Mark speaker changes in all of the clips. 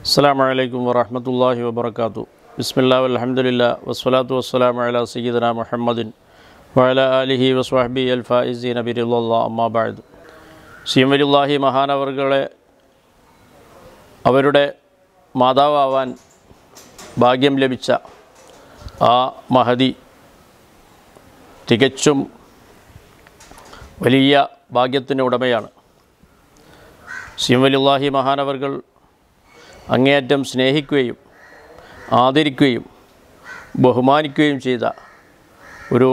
Speaker 1: അസ്സലാമു അലൈക്കും വറഹ്മത്തുള്ളാഹി വബറകാതുഹു. ബിസ്മില്ലാഹി വൽഹംദുലില്ലാഹി വസ്സലാത്തു വസ്സലാമു അലാ സയ്യിദിനാ മുഹമ്മദിൻ വഅലാ ആലിഹി വസ്വഹ്ബിഹി അൽ ഫായിസീന ബിറിദ്വാല്ലാഹി അമ്മാ ബഅദ്. സീമലില്ലാഹി മഹാനവർകളെ അവരുടെ മാതാവാവാൻ ഭാഗ്യം ലഭിച്ച ആ മഹദി തികച്ചും വലിയ ഭാഗ്യത്തിന് ഉടമയാണ്. സീമലില്ലാഹി മഹാനവർകൾ അങ്ങേയറ്റം സ്നേഹിക്കുകയും ആദരിക്കുകയും ബഹുമാനിക്കുകയും ചെയ്ത ഒരു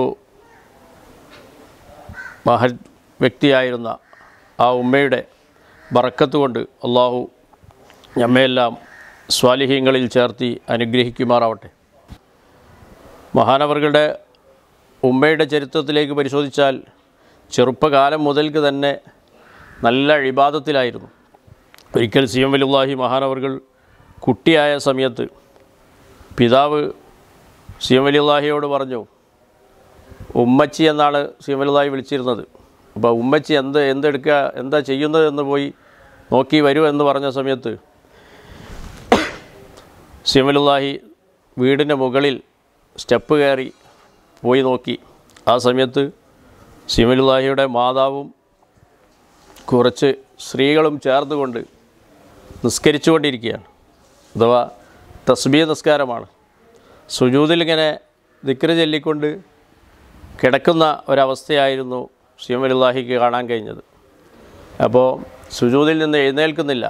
Speaker 1: മഹത് വ്യക്തിയായിരുന്ന ആ ഉമ്മയുടെ ബറക്കത്ത് കൊണ്ട് അള്ളാഹു നമ്മയെല്ലാം സ്വാലിഹീങ്ങളിൽ ചേർത്തി അനുഗ്രഹിക്കുമാറാവട്ടെ. മഹാനവറുകളുടെ ഉമ്മയുടെ ചരിത്രത്തിലേക്ക് പരിശോധിച്ചാൽ ചെറുപ്പകാലം മുതൽക്ക് തന്നെ നല്ല ഇബാദത്തിലായിരുന്നു. ഒരിക്കൽ സീമലില്ലാഹി മഹാനവറുകൾ കുട്ടിയായ സമയത്ത് പിതാവ് സീമലില്ലാഹിയോട് പറഞ്ഞു, ഉമ്മച്ചി എന്നാണ് സീമലില്ലാഹി വിളിച്ചിരുന്നത്. അപ്പോൾ ഉമ്മച്ചി എന്തെടുക്കുക, എന്താ ചെയ്യുന്നത് എന്ന് പോയി നോക്കി വരൂ എന്ന് പറഞ്ഞ സമയത്ത് സീമലില്ലാഹി വീടിൻ്റെ മുകളിൽ സ്റ്റെപ്പ് കയറി പോയി നോക്കി. ആ സമയത്ത് സീമലില്ലാഹിയുടെ മാതാവും കുറച്ച് സ്ത്രീകളും ചേർന്നുകൊണ്ട് നിസ്കരിച്ചുകൊണ്ടിരിക്കുകയാണ്. അഥവാ തസ്ബീഹ് നിസ്കാരമാണ്. സുജൂദിൽ ഇങ്ങനെ ദിക്റ് ചൊല്ലിക്കൊണ്ട് കിടക്കുന്ന ഒരവസ്ഥയായിരുന്നു സീമലില്ലാഹിക്ക് കാണാൻ കഴിഞ്ഞത്. അപ്പോൾ സുജൂദിൽ നിന്ന് എഴുന്നേൽക്കുന്നില്ല.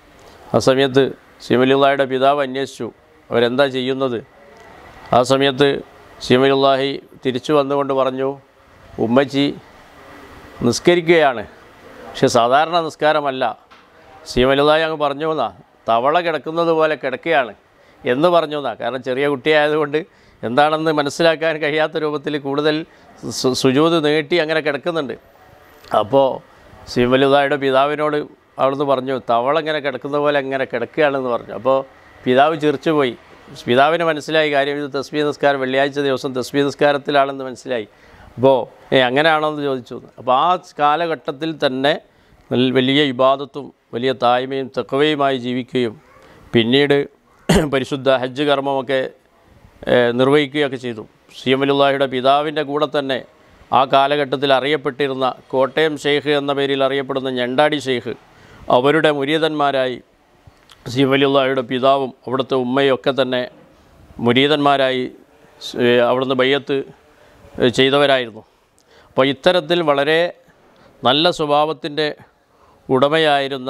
Speaker 1: ആ സമയത്ത് സീമലില്ലാഹിയുടെ പിതാവ് അന്വേഷിച്ചു അവരെന്താ ചെയ്യുന്നത്. ആ സമയത്ത് സീമലില്ലാഹി തിരിച്ചു വന്നുകൊണ്ട് പറഞ്ഞു, ഉമ്മച്ചി നിസ്കരിക്കുകയാണ്, പക്ഷെ സാധാരണ നിസ്കാരമല്ല. സീമലില്ലാഹി അങ്ങ് പറഞ്ഞു എന്നാ, തവള കിടക്കുന്നത് പോലെ കിടക്കുകയാണ് എന്ന് പറഞ്ഞു എന്നാ. കാരണം ചെറിയ കുട്ടിയായതുകൊണ്ട് എന്താണെന്ന് മനസ്സിലാക്കാൻ കഴിയാത്ത രൂപത്തിൽ കൂടുതൽ സുജൂദ് നീട്ടി അങ്ങനെ കിടക്കുന്നുണ്ട്. അപ്പോൾ സീമലില്ലാഹിയുടെ പിതാവിനോട് അവിടുന്ന് പറഞ്ഞു, തവള ഇങ്ങനെ കിടക്കുന്ന പോലെ ഇങ്ങനെ കിടക്കുകയാണെന്ന് പറഞ്ഞു. അപ്പോൾ പിതാവ് ചിരിച്ചു പോയി. പിതാവിന് മനസ്സിലായി കാര്യം, ഇത് തസ്ബീഹ് നിസ്കാരം വെള്ളിയാഴ്ച ദിവസം തസ്ബീഹ് നിസ്കാരത്തിലാണെന്ന് മനസ്സിലായി. അപ്പോൾ അങ്ങനെയാണോ എന്ന് ചോദിച്ചു. അപ്പോൾ ആ കാലഘട്ടത്തിൽ തന്നെ വലിയ ഇബാദത്തും വലിയ തായ്മയും തഖ്വയുമായി ജീവിക്കുകയും പിന്നീട് പരിശുദ്ധ ഹജ്ജ് കർമ്മമൊക്കെ നിർവഹിക്കുകയൊക്കെ ചെയ്തു. സീമലില്ലാഹിയുടെ പിതാവിൻ്റെ കൂടെ തന്നെ ആ കാലഘട്ടത്തിൽ അറിയപ്പെട്ടിരുന്ന കോട്ടയം ഷെയ്ഖ് എന്ന പേരിൽ അറിയപ്പെടുന്ന ഞണ്ടാടി ഷെയ്ഖ്, അവരുടെ മുരീദന്മാരായി സീമലില്ലാഹിയുടെ പിതാവും അവിടുത്തെ ഉമ്മയൊക്കെ തന്നെ മുരീദന്മാരായി അവിടുന്ന് ബയ്യത്ത് ചെയ്തവരായിരുന്നു. അപ്പോൾ ഇത്തരത്തിൽ വളരെ നല്ല സ്വഭാവത്തിൻ്റെ ഉടമയായിരുന്ന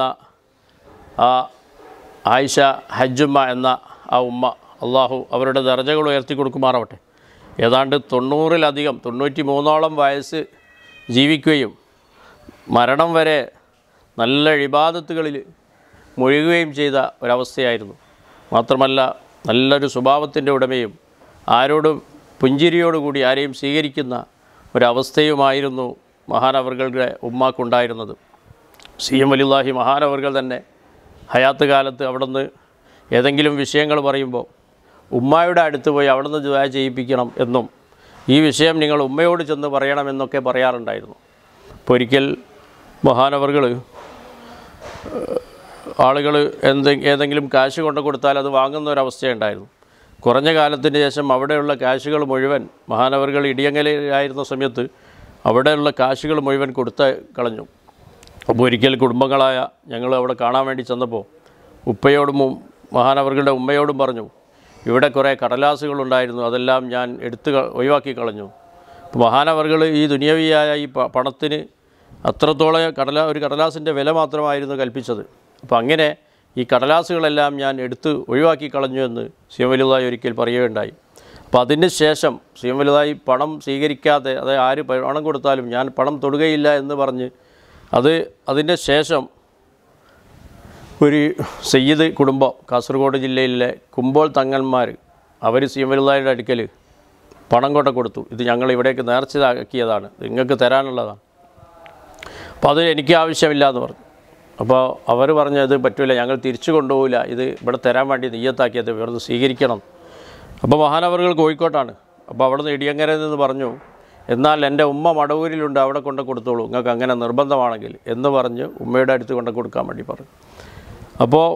Speaker 1: ആ ആയിഷ ഹജ്ജുമ്മ എന്ന ആ ഉമ്മ, അള്ളാഹു അവരുടെ ദർജകൾ ഉയർത്തി കൊടുക്കുമാറാവട്ടെ. ഏതാണ്ട് 90-ലധികം 93ഓളം വയസ്സ് ജീവിക്കുകയും മരണം വരെ നല്ല ഇബാദത്തുകളിൽ മുഴുകുകയും ചെയ്ത ഒരവസ്ഥയായിരുന്നു. മാത്രമല്ല നല്ലൊരു സ്വഭാവത്തിൻ്റെ ഉടമയും ആരോടും പുഞ്ചിരിയോടുകൂടി ആരെയും സ്വീകരിക്കുന്ന ഒരവസ്ഥയുമായിരുന്നു മഹാനവറുകളുടെ ഉമ്മാക്കുണ്ടായിരുന്നത്. സീമലില്ലാഹി മഹാനവറുകൾ തന്നെ ഹയാത്ത് കാലത്ത് അവിടുന്ന് ഏതെങ്കിലും വിഷയങ്ങൾ പറയുമ്പോൾ ഉമ്മയുടെ അടുത്ത് പോയി അവിടുന്ന് ദുആ ചെയ്യിപ്പിക്കണം എന്നും ഈ വിഷയം നിങ്ങൾ ഉമ്മയോട് ചെന്ന് പറയണമെന്നൊക്കെ പറയാറുണ്ടായിരുന്നു. അപ്പോൾ ഒരിക്കൽ മഹാനവറുകൾ ആളുകൾ ഏതെങ്കിലും കാശ് കൊണ്ടു കൊടുത്താൽ അത് വാങ്ങുന്ന ഒരവസ്ഥയുണ്ടായിരുന്നു. കുറഞ്ഞ കാലത്തിന് ശേഷം അവിടെയുള്ള കാശുകൾ മുഴുവൻ മഹാനവറുകൾ ഇടിയങ്ങലിലായിരുന്ന സമയത്ത് അവിടെയുള്ള കാശുകൾ മുഴുവൻ കൊടുത്ത് കളഞ്ഞു. അപ്പോൾ ഒരിക്കൽ കുടുംബങ്ങളായ ഞങ്ങൾ അവിടെ കാണാൻ വേണ്ടി ചെന്നപ്പോൾ ഉപ്പയോടും മഹാനവറുകളുടെ ഉമ്മയോടും പറഞ്ഞു, ഇവിടെ കുറേ കടലാസുകളുണ്ടായിരുന്നു, അതെല്ലാം ഞാൻ ഒഴിവാക്കി കളഞ്ഞു. അപ്പോൾ മഹാനവറുകൾ ഈ ദുനിയവിയായ ഈ പണത്തിന് അത്രത്തോളം ഒരു കടലാസിൻ്റെ വില മാത്രമായിരുന്നു കൽപ്പിച്ചത്. അപ്പോൾ അങ്ങനെ ഈ കടലാസുകളെല്ലാം ഞാൻ ഒഴിവാക്കി കളഞ്ഞു എന്ന് സീമലില്ലാഹി ഒരിക്കൽ പറയുകയുണ്ടായി. അപ്പോൾ അതിന് ശേഷം സീമലില്ലാഹി പണം സ്വീകരിക്കാതെ, അതായത് ആര് പണം കൊടുത്താലും ഞാൻ പണം തൊടുകയില്ല എന്ന് പറഞ്ഞ് അതിൻ്റെ ശേഷം ഒരു സയ്യിദ് കുടുംബം കാസർഗോഡ് ജില്ലയിലെ കുമ്പോൾ തങ്ങന്മാർ അവർ സീമലില്ലാഹിയുടെ അടുക്കൽ പണം കൊണ്ട കൊടുത്തു. ഇത് ഞങ്ങൾ ഇവിടേക്ക് നേർച്ചയാക്കിയതാണ്, നിങ്ങൾക്ക് തരാനുള്ളതാണ്, അപ്പോൾ അത് എനിക്ക് ആവശ്യമില്ല എന്ന് പറഞ്ഞു. അപ്പോൾ അവർ പറഞ്ഞു, ഇത് പറ്റില്ല, ഞങ്ങൾ തിരിച്ചു കൊണ്ടുപോകില്ല, ഇത് ഇവിടെ തരാൻ വേണ്ടി നിയ്യത്താക്കിയത്, ഇവിടുന്ന് സ്വീകരിക്കണം. അപ്പോൾ മഹാനവറുകൾ കോഴിക്കോട്ടാണ്. അപ്പോൾ അവിടുന്ന് ഇടിയങ്ങരയിൽ നിന്ന് പറഞ്ഞു, എന്നാൽ എൻ്റെ ഉമ്മ മടവൂരിലുണ്ട്, അവിടെ കൊണ്ട് കൊടുത്തോളൂ, നിങ്ങൾക്ക് അങ്ങനെ നിർബന്ധമാണെങ്കിൽ എന്ന് പറഞ്ഞ് ഉമ്മയുടെ അടുത്ത് കൊണ്ട് കൊടുക്കാൻ വേണ്ടി പറഞ്ഞു. അപ്പോൾ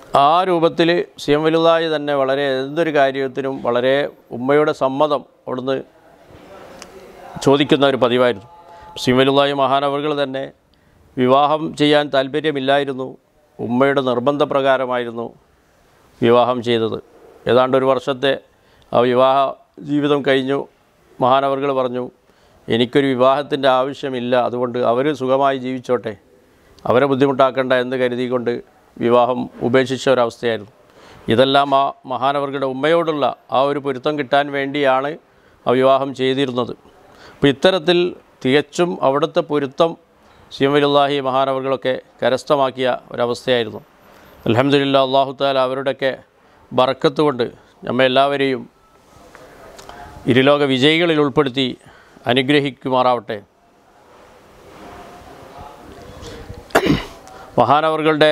Speaker 1: ആ രൂപത്തിൽ സി.എം. വലുതായി തന്നെ വളരെ എന്തൊരു കാര്യത്തിനും വളരെ ഉമ്മയുടെ സമ്മതം അവിടുന്ന് ചോദിക്കുന്ന ഒരു പതിവായിരുന്നു. സി.എം. വലുതായി മഹാനവറുകൾ തന്നെ വിവാഹം ചെയ്യാൻ താല്പര്യമില്ലായിരുന്നു. ഉമ്മയുടെ നിർബന്ധപ്രകാരമായിരുന്നു വിവാഹം ചെയ്തത്. ഏതാണ്ട് ഒരു വർഷത്തെ ആ വിവാഹ ജീവിതം കഴിഞ്ഞു. മഹാനവറുകൾ പറഞ്ഞു, എനിക്കൊരു വിവാഹത്തിൻ്റെ ആവശ്യമില്ല, അതുകൊണ്ട് അവർ സുഖമായി ജീവിച്ചോട്ടെ, അവരെ ബുദ്ധിമുട്ടാക്കേണ്ട എന്ന് കരുതിക്കൊണ്ട് വിവാഹം ഉപേക്ഷിച്ച ഒരവസ്ഥയായിരുന്നു. ഇതെല്ലാം ആ മഹാനവറുകളുടെ ഉമ്മയോടുള്ള ആ ഒരു പൊരുത്തം കിട്ടാൻ വേണ്ടിയാണ് ആ വിവാഹം ചെയ്തിരുന്നത്. അപ്പോൾ ഇത്തരത്തിൽ തികച്ചും അവിടുത്തെ പൊരുത്തം സി.എം. വലുല്ലാഹി മഹാനവറുകളൊക്കെ കരസ്ഥമാക്കിയ ഒരവസ്ഥയായിരുന്നു. അൽഹംദുലില്ലാഹ്, അല്ലാഹു തആല അവരുടെയൊക്കെ ബറക്കത്ത് കൊണ്ട് നമ്മെ എല്ലാവരെയും ഇരുലോക വിജയികളിൽ ഉൾപ്പെടുത്തി അനുഗ്രഹിക്കുമാറാവട്ടെ. മഹാനവറുകളുടെ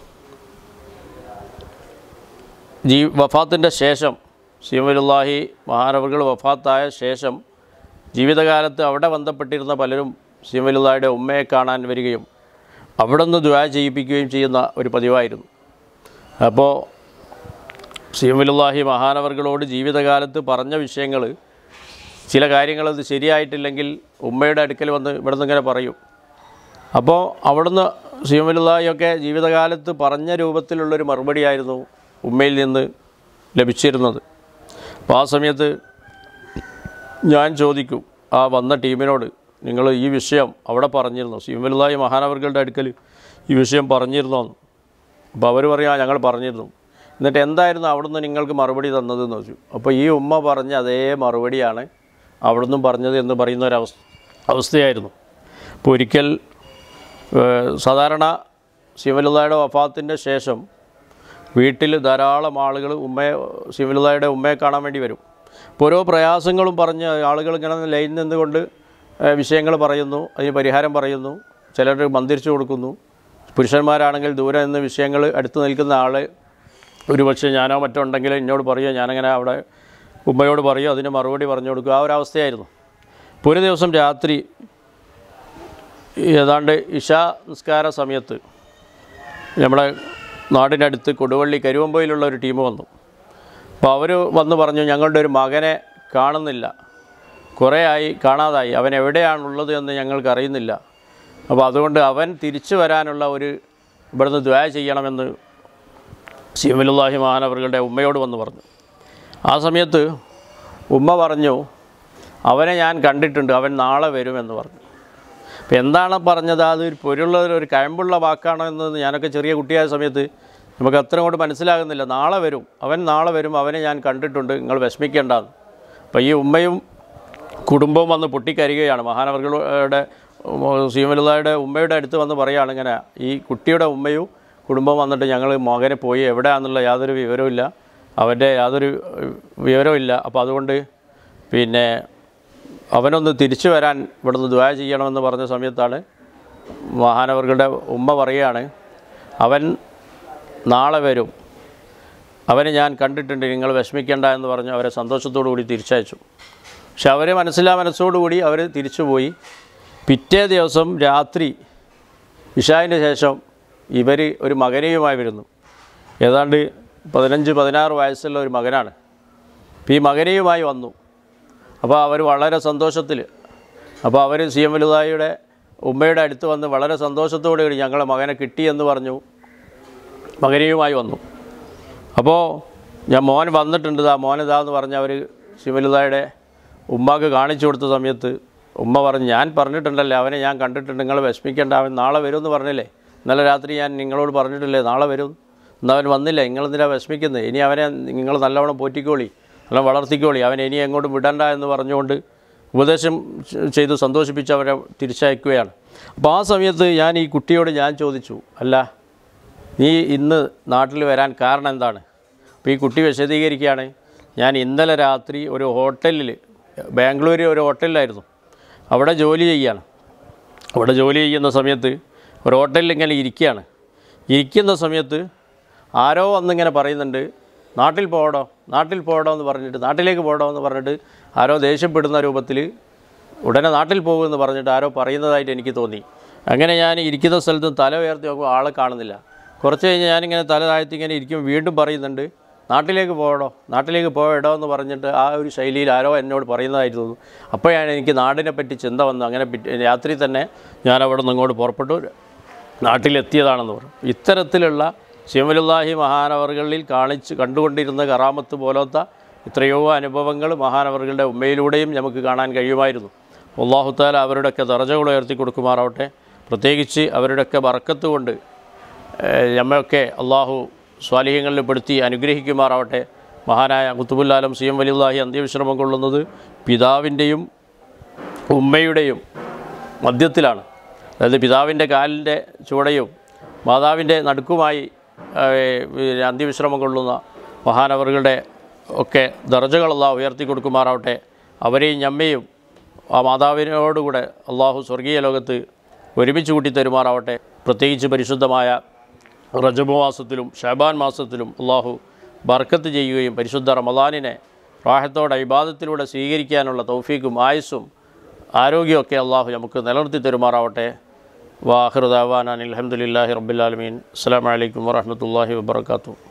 Speaker 1: വഫാത്തിൻ്റെ ശേഷം, സി.എം. വലുല്ലാഹി മഹാനവറുകൾ വഫാത്തായ ശേഷം ജീവിതകാലത്ത് അവിടെ ബന്ധപ്പെട്ടിരുന്ന പലരും സി.എം. വലുല്ലാഹിയുടെ ഉമ്മയെ കാണാൻ വരികയും അവിടെ നിന്ന് ദുആ ചെയ്യിപ്പിക്കുകയും ചെയ്യുന്ന ഒരു പതിവായിരുന്നു. അപ്പോൾ സി.എം. വലുല്ലാഹി മഹാനവറുകളോട് ജീവിതകാലത്ത് പറഞ്ഞ വിഷയങ്ങൾ, ചില കാര്യങ്ങളത് ശരിയായിട്ടില്ലെങ്കിൽ ഉമ്മയുടെ അടുക്കൽ വന്ന് ഇവിടെ നിന്ന് ഇങ്ങനെ പറയും. അപ്പോൾ അവിടുന്ന് സി.എം. വലുല്ലാഹിയൊക്കെ ജീവിതകാലത്ത് പറഞ്ഞ രൂപത്തിലുള്ളൊരു മറുപടിയായിരുന്നു ഉമ്മയിൽ നിന്ന് ലഭിച്ചിരുന്നത്. അപ്പോൾ ആ സമയത്ത് ഞാൻ ചോദിക്കും ആ വന്ന ടീമിനോട്, നിങ്ങൾ ഈ വിഷയം അവിടെ പറഞ്ഞിരുന്നോ, സി.എം. വലുല്ലാഹി മഹാനവറുകളുടെ അടുക്കൽ ഈ വിഷയം പറഞ്ഞിരുന്നോ എന്ന്. അപ്പോൾ അവർ പറയും, ഞങ്ങൾ പറഞ്ഞിരുന്നു. എന്നിട്ട് എന്തായിരുന്നു അവിടുന്ന് നിങ്ങൾക്ക് മറുപടി തന്നതെന്ന് ചോദിച്ചു. അപ്പോൾ ഈ ഉമ്മ പറഞ്ഞ അതേ മറുപടിയാണ് അവിടുന്ന് പറഞ്ഞത് എന്ന് പറയുന്ന അവസ്ഥയായിരുന്നു. അപ്പോൾ ഒരിക്കൽ സാധാരണ സി.എം. വലുല്ലാഹിയുടെ വഫാത്തിൻ്റെ ശേഷം വീട്ടിൽ ധാരാളം ആളുകൾ സി.എം. വലുല്ലാഹിയുടെ ഉമ്മയെ കാണാൻ വേണ്ടി വരും. അപ്പോൾ ഓരോ പ്രയാസങ്ങളും പറഞ്ഞ് ആളുകൾ ഇങ്ങനെ ലൈൻ നിന്നുകൊണ്ട് വിഷയങ്ങൾ പറയുന്നു, അതിന് പരിഹാരം പറയുന്നു, ചിലർ മന്ദിരിച്ചു കൊടുക്കുന്നു. പുരുഷന്മാരാണെങ്കിൽ ദൂരെ നിന്ന് വിഷയങ്ങൾ അടുത്ത് നിൽക്കുന്ന ആൾ ഒരുപക്ഷെ ഞാനോ മറ്റോ ഉണ്ടെങ്കിൽ എന്നോട് പറയുക, ഞാനങ്ങനെ അവിടെ ഉമ്മയോട് പറയുക, അതിന് മറുപടി പറഞ്ഞു കൊടുക്കുക, ആ ഒരവസ്ഥയായിരുന്നു. ഇപ്പോൾ ഒരു ദിവസം രാത്രി ഏതാണ്ട് ഇശാ നിസ്കാര സമയത്ത് നമ്മുടെ നാടിനടുത്ത് കൊടുവള്ളി കരുവമ്പയിലുള്ള ഒരു ടീം വന്നു. അപ്പോൾ അവർ വന്ന് പറഞ്ഞു, ഞങ്ങളുടെ ഒരു മകനെ കാണുന്നില്ല, കുറേ ആയി കാണാതായി, അവൻ എവിടെയാണുള്ളത് എന്ന് ഞങ്ങൾക്കറിയുന്നില്ല. അപ്പോൾ അതുകൊണ്ട് അവൻ തിരിച്ചു വരാനുള്ള ഇവിടുന്ന് ദുആ ചെയ്യണമെന്ന് സി.എം. വലുല്ലാഹി മഹാനവറുകളുടെ ഉമ്മയോട് വന്ന് പറഞ്ഞു. ആ സമയത്ത് ഉമ്മ പറഞ്ഞു, അവനെ ഞാൻ കണ്ടിട്ടുണ്ട്, അവൻ നാളെ വരുമെന്ന് പറഞ്ഞു. അപ്പോൾ എന്താണ് പറഞ്ഞത്, അത് ഒരു കഴമ്പുള്ള വാക്കാണോ എന്ന് ഞാനൊക്കെ ചെറിയ കുട്ടിയായ സമയത്ത് നമുക്ക് അത്ര കൊണ്ട് മനസ്സിലാകുന്നില്ല. നാളെ വരും, അവൻ നാളെ വരും, അവനെ ഞാൻ കണ്ടിട്ടുണ്ട്, നിങ്ങൾ വിഷമിക്കേണ്ടെന്ന്. അപ്പോൾ ഈ ഉമ്മയും കുടുംബവും വന്ന് പൊട്ടിക്കരികയാണ്. മഹാനവറുകളുടെ സി.എം. വലുല്ലാഹിയുടെ ഉമ്മയുടെ അടുത്ത് വന്ന് പറയുകയാണ്, ഇങ്ങനെ ഈ കുട്ടിയുടെ ഉമ്മയും കുടുംബം വന്നിട്ട് ഞങ്ങൾ മകനെ പോയി എവിടെയാണെന്നുള്ള യാതൊരു വിവരവുമില്ല, അവൻ്റെ യാതൊരു വിവരവുമില്ല. അപ്പോൾ അതുകൊണ്ട് പിന്നെ അവനൊന്ന് തിരിച്ചു വരാൻ ഇവിടുന്ന് ദുആ ചെയ്യണമെന്ന് പറഞ്ഞ സമയത്താണ് മഹാനവറുകളുടെ ഉമ്മ പറയുകയാണ്, അവൻ നാളെ വരും, അവനെ ഞാൻ കണ്ടിട്ടുണ്ട്, നിങ്ങൾ വിഷമിക്കേണ്ട എന്ന് പറഞ്ഞ് അവരെ സന്തോഷത്തോടു കൂടി തിരിച്ചയച്ചു. പക്ഷെ അവർ മനസ്സോടുകൂടി അവർ തിരിച്ചുപോയി. പിറ്റേ ദിവസം രാത്രി ഇശായിന് ശേഷം ഇവർ ഒരു മകനെയുമായി വരുന്നു. ഏതാണ്ട് 15-16 വയസ്സുള്ള ഒരു മകനാണ്. അപ്പോൾ ഈ മകനെയുമായി വന്നു. അപ്പോൾ അവർ വളരെ സന്തോഷത്തിൽ, അപ്പോൾ അവർ സി.എം. വലുല്ലാഹിയുടെ ഉമ്മയുടെ അടുത്ത് വന്ന് വളരെ സന്തോഷത്തോടെ ഞങ്ങളെ മകനെ കിട്ടിയെന്ന് പറഞ്ഞു മകനെയുമായി വന്നു. അപ്പോൾ ഞാൻ മോൻ വന്നിട്ടുണ്ട്, മോനിതാന്ന് പറഞ്ഞ് അവർ സി.എം. വലുല്ലാഹിയുടെ ഉമ്മാക്ക് കാണിച്ചു കൊടുത്ത സമയത്ത് ഉമ്മ പറഞ്ഞു, ഞാൻ പറഞ്ഞിട്ടുണ്ടല്ലേ, അവനെ ഞാൻ കണ്ടിട്ടുണ്ട്, നിങ്ങൾ വിഷമിക്കേണ്ട, അവൻ നാളെ വരുമെന്ന് പറഞ്ഞില്ലേ, ഇന്നലെ രാത്രി ഞാൻ നിങ്ങളോട് പറഞ്ഞിട്ടില്ലേ നാളെ വരും, എന്നവൻ വന്നില്ല, നിങ്ങളെന്തിനാണ് വിഷമിക്കുന്നത്, ഇനി അവനെ നിങ്ങൾ നല്ലവണ്ണം പോറ്റിക്കോളി, നല്ല വളർത്തിക്കോളി, അവനെ ഇനി എങ്ങോട്ടും വിടണ്ട എന്ന് പറഞ്ഞുകൊണ്ട് ഉപദേശം ചെയ്ത് സന്തോഷിപ്പിച്ച് അവരെ തിരിച്ചയക്കുകയാണ്. അപ്പോൾ ആ സമയത്ത് ഞാൻ ഈ കുട്ടിയോട് ഞാൻ ചോദിച്ചു, അല്ല നീ ഇന്ന് നാട്ടിൽ വരാൻ കാരണം എന്താണ്? അപ്പോൾ ഈ കുട്ടി വിശദീകരിക്കുകയാണ്, ഞാൻ ഇന്നലെ രാത്രി ഒരു ഹോട്ടലിൽ, ബാംഗ്ലൂർ ഒരു ഹോട്ടലിലായിരുന്നു, അവിടെ ജോലി ചെയ്യുകയാണ്. അവിടെ ജോലി ചെയ്യുന്ന സമയത്ത് ഒരു ഹോട്ടലിൽ ഇങ്ങനെ ഇരിക്കുന്ന സമയത്ത് ആരോ വന്നിങ്ങനെ പറയുന്നുണ്ട്, നാട്ടിൽ പോകണോ എന്ന് പറഞ്ഞിട്ട്, നാട്ടിലേക്ക് പോകണോ എന്ന് പറഞ്ഞിട്ട് ആരോ ദേഷ്യപ്പെടുന്ന രൂപത്തിൽ ഉടനെ നാട്ടിൽ പോകുമെന്ന് പറഞ്ഞിട്ട് ആരോ പറയുന്നതായിട്ട് എനിക്ക് തോന്നി. അങ്ങനെ ഞാൻ ഇരിക്കുന്ന സ്ഥലത്ത് തല ഉയർത്തി നോക്കുമ്പോൾ ആളെ കാണുന്നില്ല. കുറച്ച് കഴിഞ്ഞ് ഞാനിങ്ങനെ തല താഴ്ത്തി ഇങ്ങനെ ഇരിക്കും, വീണ്ടും പറയുന്നുണ്ട്, നാട്ടിലേക്ക് പോകടോ എന്ന് പറഞ്ഞിട്ട് ആ ഒരു ശൈലിയിൽ ആരോ എന്നോട് പറയുന്നതായിരുന്നു. അപ്പോഴാണ് എനിക്ക് നാടിനെ പറ്റി ചിന്ത വന്നു. അങ്ങനെ രാത്രി തന്നെ ഞാൻ അവിടെ നിന്ന് ഇങ്ങോട്ട് പുറപ്പെട്ടു നാട്ടിലെത്തിയതാണെന്ന് പറഞ്ഞു. ഇത്തരത്തിലുള്ള ശിവലുല്ലാഹി മഹാനവറുകളിൽ കണ്ടുകൊണ്ടിരുന്ന കറാമത്ത് പോലത്തെ എത്രയോ അനുഭവങ്ങൾ മഹാനവറുകളുടെ ഉമ്മയിലൂടെയും നമുക്ക് കാണാൻ കഴിയുമായിരുന്നു. അല്ലാഹു തആല അവരുടെയൊക്കെ ദറജകൾ ഉയർത്തി കൊടുക്കുമാറാവട്ടെ. പ്രത്യേകിച്ച് അവരുടെയൊക്കെ ബർക്കത്ത് കൊണ്ട് നമ്മയൊക്കെ അള്ളാഹു സ്വാലിഹ്യങ്ങളിൽ പെടുത്തി അനുഗ്രഹിക്കുമാറാവട്ടെ. മഹാനായ ഖുത്ബുൽ ആലം സി എം വലിയുല്ലാഹി അന്ത്യവിശ്രമം കൊള്ളുന്നത് പിതാവിൻ്റെയും ഉമ്മയുടെയും മധ്യത്തിലാണ്. അതായത് പിതാവിൻ്റെ കാലിൻ്റെ ചുവടയും മാതാവിൻ്റെ നടുക്കുമായി അന്ത്യവിശ്രമം കൊള്ളുന്ന മഹാനവറുകളുടെ ഒക്കെ ദർജകൾ അള്ളാഹു ഉയർത്തി കൊടുക്കുമാറാവട്ടെ. അവരെയും ഞമ്മയും ആ മാതാവിനോടുകൂടെ അള്ളാഹു സ്വർഗീയ ലോകത്ത് ഒരുമിച്ച് കൂട്ടി തരുമാറാവട്ടെ. പ്രത്യേകിച്ച് പരിശുദ്ധമായ റജബ് മാസത്തിലും ഷഅബാൻ മാസത്തിലും അള്ളാഹു ബർക്കത്ത് ചെയ്യുകയും പരിശുദ്ധ റമളാനിനെ റാഹത്തോടെ ഇബാദത്തിലൂടെ സ്വീകരിക്കാനുള്ള തൗഫീഖും ആയുസ്സും ആരോഗ്യമൊക്കെ അള്ളാഹു നമുക്ക് നിലനിർത്തി തരുമാറാവട്ടെ. വാഹിറു ദഅവാനാ അൽഹംദുലില്ലാഹി റബ്ബിൽ ആലമീൻ. അസ്സലാമു അലൈക്കും വറഹ്മത്തുള്ളാഹി വബറകാതുഹു.